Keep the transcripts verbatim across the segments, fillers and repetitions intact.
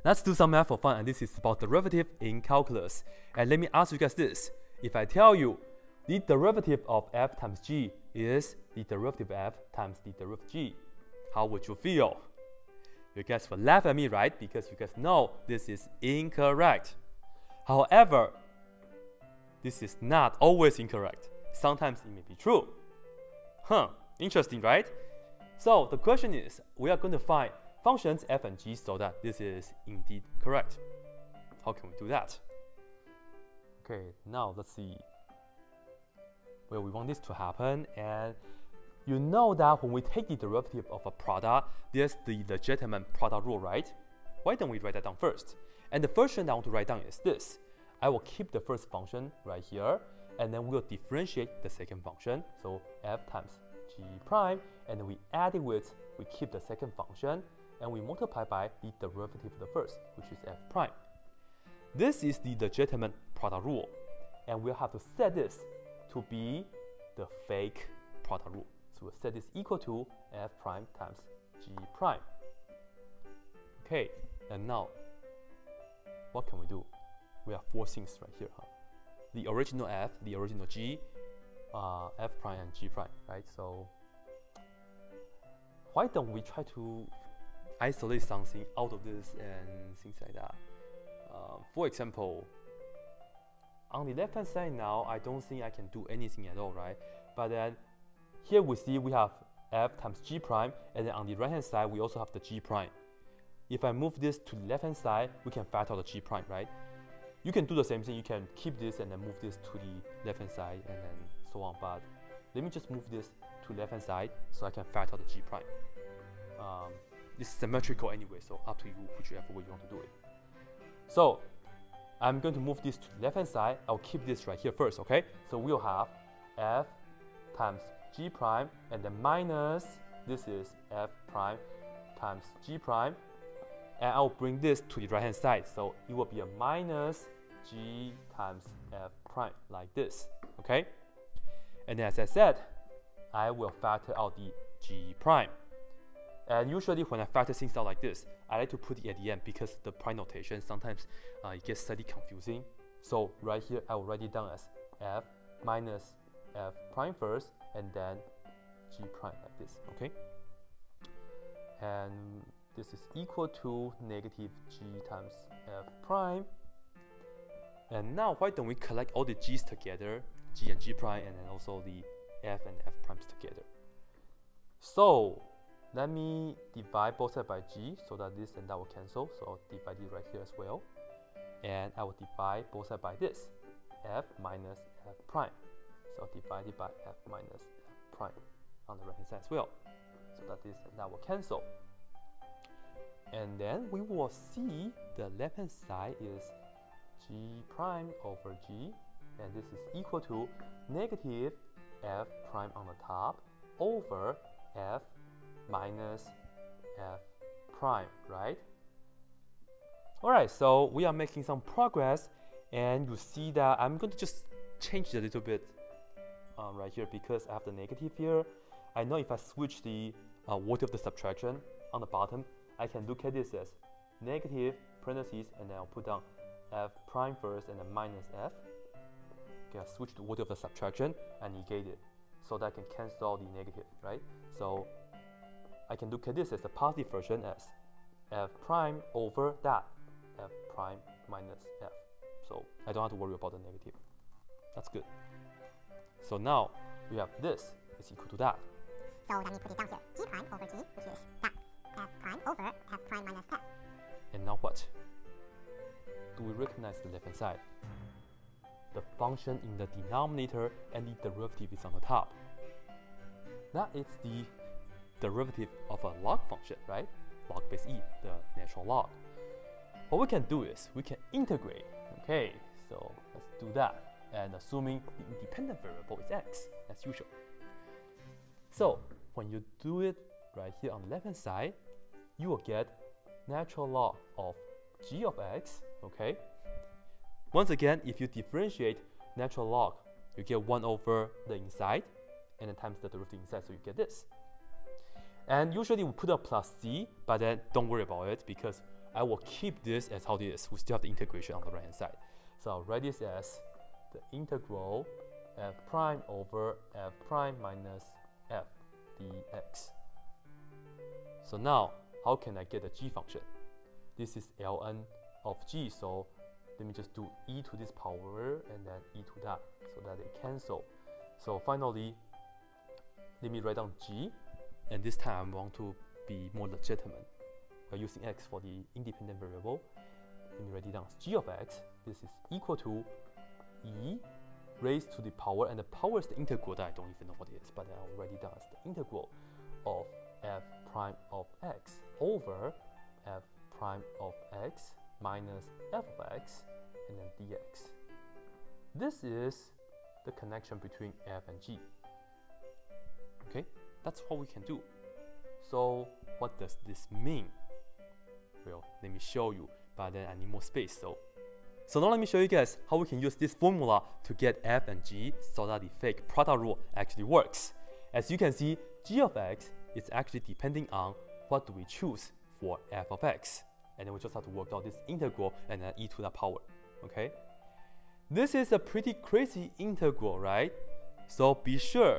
Let's do some math for fun, and this is about derivative in calculus. And let me ask you guys this. If I tell you the derivative of f times g is the derivative of f times the derivative of g, how would you feel? You guys will laugh at me, right? Because you guys know this is incorrect. However, this is not always incorrect. Sometimes it may be true. Huh, interesting, right? So the question is, we are going to find functions f and g so that this is indeed correct. How can we do that? Okay, now let's see where we want this to happen. And you know that when we take the derivative of a product, there's the legitimate product rule, right? Why don't we write that down first? And the first thing I want to write down is this. I will keep the first function right here, and then we'll differentiate the second function. So f times g prime, and then we add it with, we keep the second function, and we multiply by the derivative of the first, which is f prime. This is the legitimate product rule, and we'll have to set this to be the fake product rule. So we'll set this equal to f prime times g prime. Okay, and now, what can we do? We have four things right here, huh? The original f, the original g, uh, f prime and g prime, right? So why don't we try to isolate something out of this and things like that? Uh, for example, on the left hand side now, I don't think I can do anything at all, right? But then here we see we have f times g prime, and then on the right hand side we also have the g prime. If I move this to the left hand side, we can factor out the g prime, right? You can do the same thing. You can keep this and then move this to the left hand side and then so on. But let me just move this to left hand side so I can factor out the g prime. Um, it's symmetrical anyway, so up to you whichever way you want to do it. So I'm going to move this to the left hand side. I'll keep this right here first, okay? So we'll have f times g prime, and then minus, this is f prime times g prime. And I'll bring this to the right hand side, so it will be a minus g times f prime, like this, okay? And as I said, I will factor out the g prime. And usually when I factor things out like this, I like to put it at the end because the prime notation sometimes uh, it gets slightly confusing. So right here, I will write it down as f minus f prime first, and then g prime like this, okay? And this is equal to negative g times f prime. And now why don't we collect all the g's together, g and g prime, and then also the f and f primes together. So let me divide both sides by g so that this and that will cancel. So I'll divide it right here as well. And I will divide both sides by this, f minus f prime. So I'll divide it by f minus f prime on the right hand side as well. So that this and that will cancel. And then we will see the left hand side is g prime over g, and this is equal to negative f prime on the top over f minus f prime, right? Alright, so we are making some progress, and you see that I'm going to just change it a little bit uh, right here because I have the negative here. I know if I switch the uh, order of the subtraction on the bottom, I can look at this as negative parentheses, and then I'll put down f prime first and then minus f. Okay, I switch the order of the subtraction and negate it so that I can cancel out the negative, right? So I can look at this as the positive version as f prime over that, f prime minus f. So I don't have to worry about the negative. That's good. So now we have this is equal to that. So let me put it down here, g prime over g, which is that. f prime over f prime minus f. And now what? Do we recognize the left hand side? The function in the denominator and the derivative is on the top. That is the derivative of a log function, right? Log base e, the natural log. What we can do is we can integrate. Okay, so let's do that. And assuming the independent variable is x, as usual. So when you do it right here on the left hand side, you will get natural log of g of x, okay? Once again, if you differentiate natural log, you get one over the inside, and then times the derivative inside, so you get this. And usually we put a plus c, but then don't worry about it because I will keep this as how it is. We still have the integration on the right hand side. So I'll write this as the integral f prime over f prime minus f dx. So now, how can I get the g function? This is ln of g, so let me just do e to this power and then e to that, so that they cancel. So finally, let me write down g, and this time I want to be more legitimate. We're using x for the independent variable. Let me write it down as g of x. This is equal to e raised to the power, and the power is the integral that I don't even know what it is, but I'll write it down as the integral of f prime of x over f prime of x minus f of x and then dx. This is the connection between f and g. Okay, that's what we can do. So what does this mean? Well, let me show you, but then I need more space. So, so now let me show you guys how we can use this formula to get f and g so that the fake product rule actually works. As you can see, g of x is actually depending on what do we choose for f of x. And then we just have to work out this integral and then e to the power, okay? This is a pretty crazy integral, right? So be sure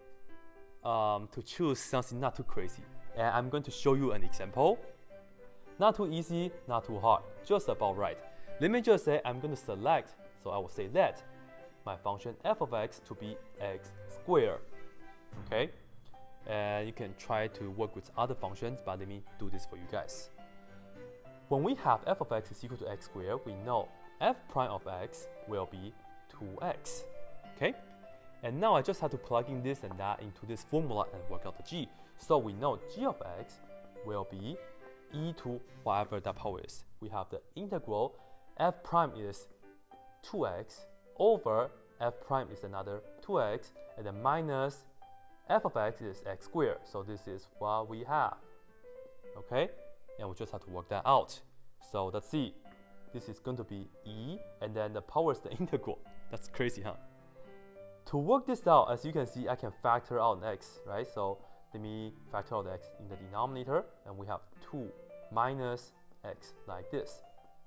um, to choose something not too crazy. And I'm going to show you an example. Not too easy, not too hard, just about right. Let me just say I'm going to select, so I will say that my function f of x to be x squared, okay? And you can try to work with other functions, but let me do this for you guys. When we have f of x is equal to x squared, we know f prime of x will be two x, okay? And now I just have to plug in this and that into this formula and work out the g. So we know g of x will be e to whatever that power is. We have the integral f prime is two x over f prime is another two x, and then minus f of x is x squared. So this is what we have, okay? And we just have to work that out. So let's see. This is going to be e, and then the power is the integral. That's crazy, huh? To work this out, as you can see, I can factor out an x, right? So let me factor out the x in the denominator, and we have two minus x like this,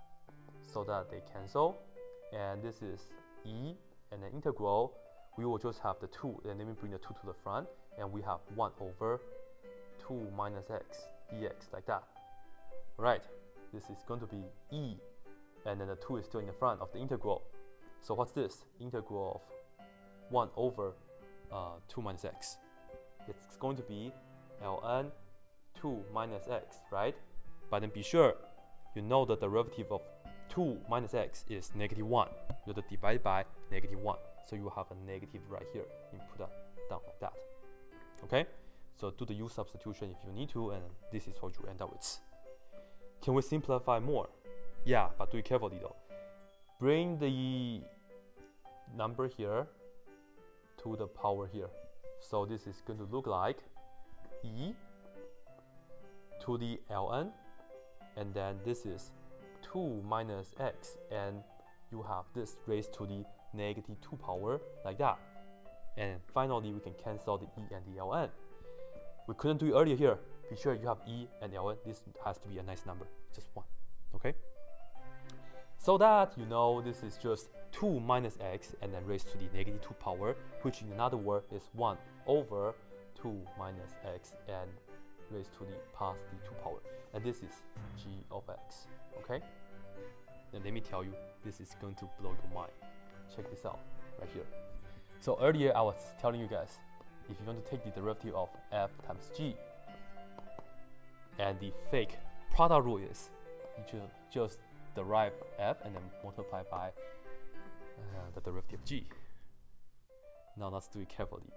so that they cancel. And this is e, and the integral, we will just have the two, and let me bring the two to the front, and we have one over two minus x dx, like that. Right, this is going to be e, and then the two is still in the front of the integral. So what's this? Integral of one over uh, two minus x. It's going to be ln two minus x, right? But then be sure, you know the derivative of two minus x is negative one. You have to divide by negative one. So you have a negative right here. You put that down like that. Okay? So do the u substitution if you need to, and this is what you end up with. Can we simplify more? Yeah, but do it carefully though. Bring the number here to the power here. So this is going to look like e to the ln, and then this is two minus x, and you have this raised to the negative two power, like that. And finally, we can cancel the e and the ln. We couldn't do it earlier here. Be sure you have e and ln. This has to be a nice number, just one, okay? So that you know this is just two minus x and then raised to the negative two power, which in another word is one over two minus x and raised to the positive two power. And this is g of x, okay? And let me tell you, this is going to blow your mind. Check this out, right here. So earlier I was telling you guys, if you want to take the derivative of f times g, and the fake product rule is you ju just derive f and then multiply by uh, the derivative of g. Now let's do it carefully.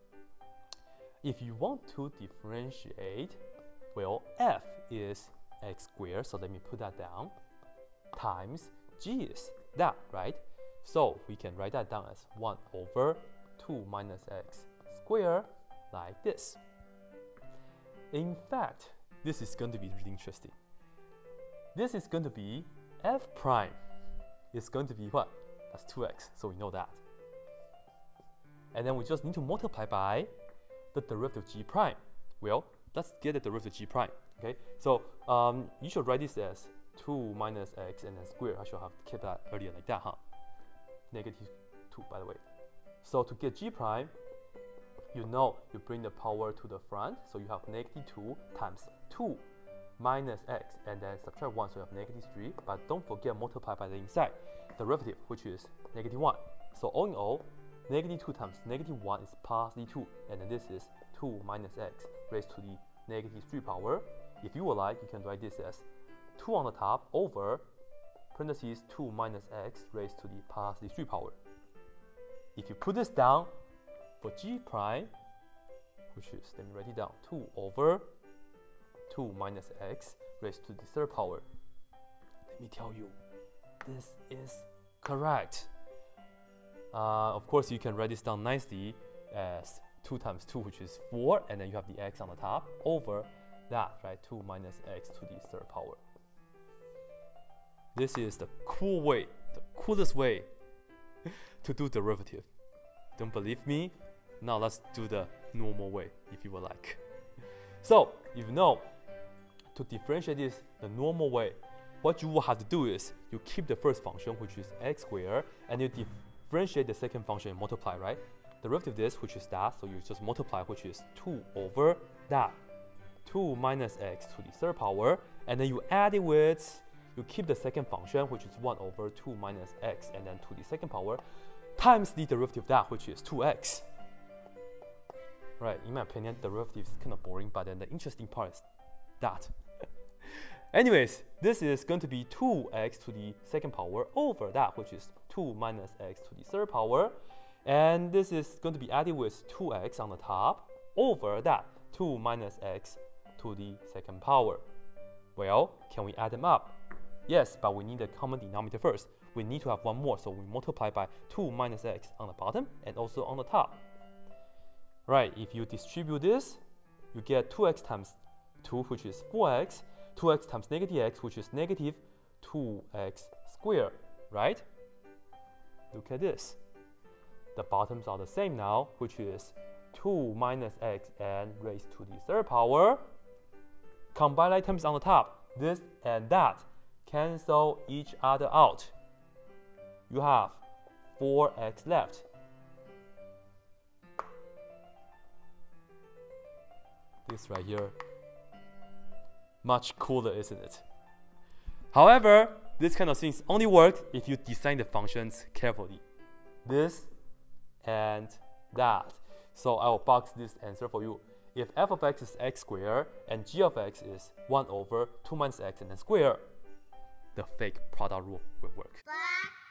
If you want to differentiate, well, f is x squared, so let me put that down, times g is that, right? So we can write that down as one over two minus x squared, like this. In fact, this is going to be really interesting. This is going to be f prime is going to be what? That's two x, so we know that. And then we just need to multiply by the derivative of g prime. Well, let's get the derivative of g prime, okay? So um, you should write this as two minus x and then square. I should have kept that earlier like that, huh? Negative two, by the way. So to get g prime, you know you bring the power to the front, so you have negative two times two minus x, and then subtract one, so you have negative three. But don't forget multiply by the inside derivative, which is negative one. So all in all, negative two times negative one is positive two, and then this is two minus x raised to the negative three power. If you would like, you can write this as two on the top over parentheses two minus x raised to the positive three power. If you put this down for g prime, which is, let me write it down, two over two minus x raised to the third power. Let me tell you, this is correct. Uh, of course, you can write this down nicely as two times two, which is four, and then you have the x on the top, over that, right? two minus x to the third power. This is the cool way, the coolest way to do derivative. Don't believe me? Now let's do the normal way, if you would like. So, if you know, to differentiate this the normal way, what you will have to do is you keep the first function, which is x squared, and you differentiate the second function and multiply, right? Derivative of this, which is that, so you just multiply, which is two over that. two minus x to the third power, and then you add it with, you keep the second function, which is one over two minus x, and then to the second power, times the derivative of that, which is two x. Right, in my opinion, derivative is kind of boring, but then the interesting part is that. Anyways, this is going to be two x to the second power over that, which is two minus x to the third power. And this is going to be added with two x on the top over that, two minus x to the second power. Well, can we add them up? Yes, but we need a common denominator first. We need to have one more, so we multiply by two minus x on the bottom and also on the top. Right, if you distribute this, you get two x times two, which is four x, two x times negative x, which is negative two x squared, right? Look at this. The bottoms are the same now, which is two minus x and raised to the third power. Combine items on the top, this and that, cancel each other out. You have four x left. This right here, much cooler, isn't it? However, this kind of things only works if you design the functions carefully. This and that. So I will box this answer for you. If f of x is x squared and g of x is one over two minus x and then square, the fake product rule will work.